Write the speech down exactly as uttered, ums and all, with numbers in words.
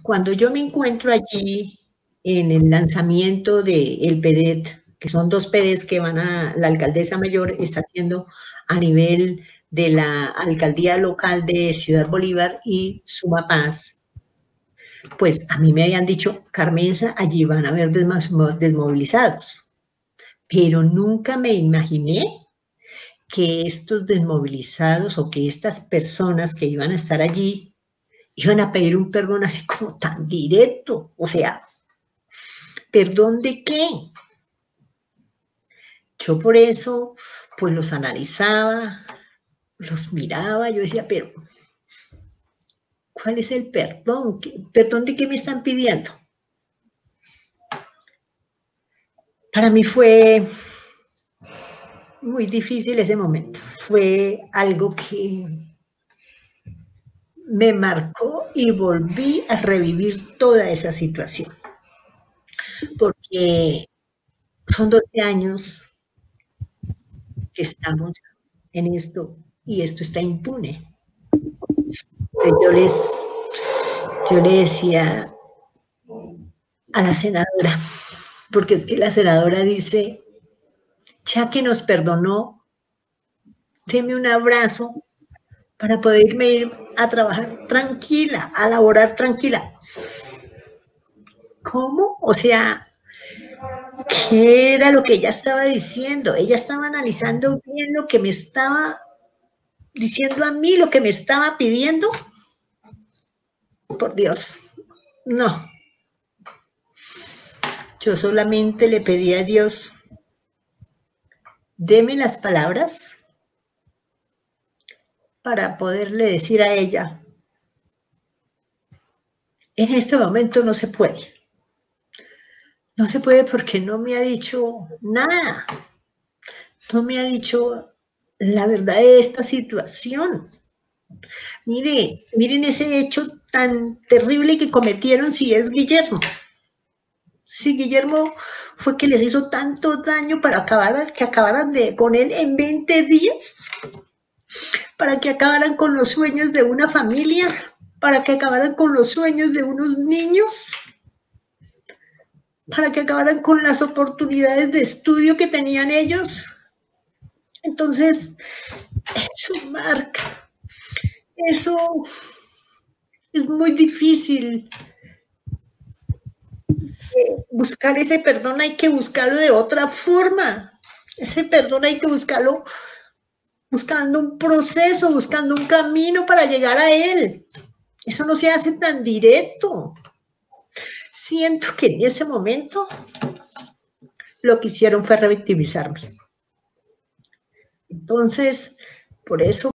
Cuando yo me encuentro allí en el lanzamiento del P D E T, que son dos P D Es que van a la alcaldesa mayor está haciendo a nivel de la alcaldía local de Ciudad Bolívar y Sumapaz, pues a mí me habían dicho: "Carmenza, allí van a haber desmovilizados", pero nunca me imaginé que estos desmovilizados o que estas personas que iban a estar allí iban a pedir un perdón así como tan directo, o sea, ¿perdón de qué? Yo por eso, pues los analizaba, los miraba, yo decía, pero ¿cuál es el perdón? ¿Perdón de qué me están pidiendo? Para mí fue muy difícil ese momento, fue algo que me marcó y volví a revivir toda esa situación, porque son doce años que estamos en esto y esto está impune. Yo les, yo le decía a la senadora, porque es que la senadora dice, ya que nos perdonó, deme un abrazo para poderme ir a trabajar tranquila, a laborar tranquila. ¿Cómo? O sea, ¿qué era lo que ella estaba diciendo? Ella estaba analizando bien lo que me estaba diciendo a mí, lo que me estaba pidiendo. Por Dios, no. Yo solamente le pedí a Dios, deme las palabras para poderle decir a ella, en este momento no se puede. No se puede porque no me ha dicho nada. No me ha dicho la verdad de esta situación. Mire, miren ese hecho tan terrible que cometieron si es Guillermo. Si Guillermo fue que les hizo tanto daño para acabar, que acabaran de, con él en veinte días, para que acabaran con los sueños de una familia, para que acabaran con los sueños de unos niños, para que acabaran con las oportunidades de estudio que tenían ellos. Entonces, eso marca, eso es muy difícil. Buscar ese perdón hay que buscarlo de otra forma. Ese perdón hay que buscarlo buscando un proceso, buscando un camino para llegar a él. Eso no se hace tan directo. Siento que en ese momento lo que hicieron fue revictimizarme. Entonces, por eso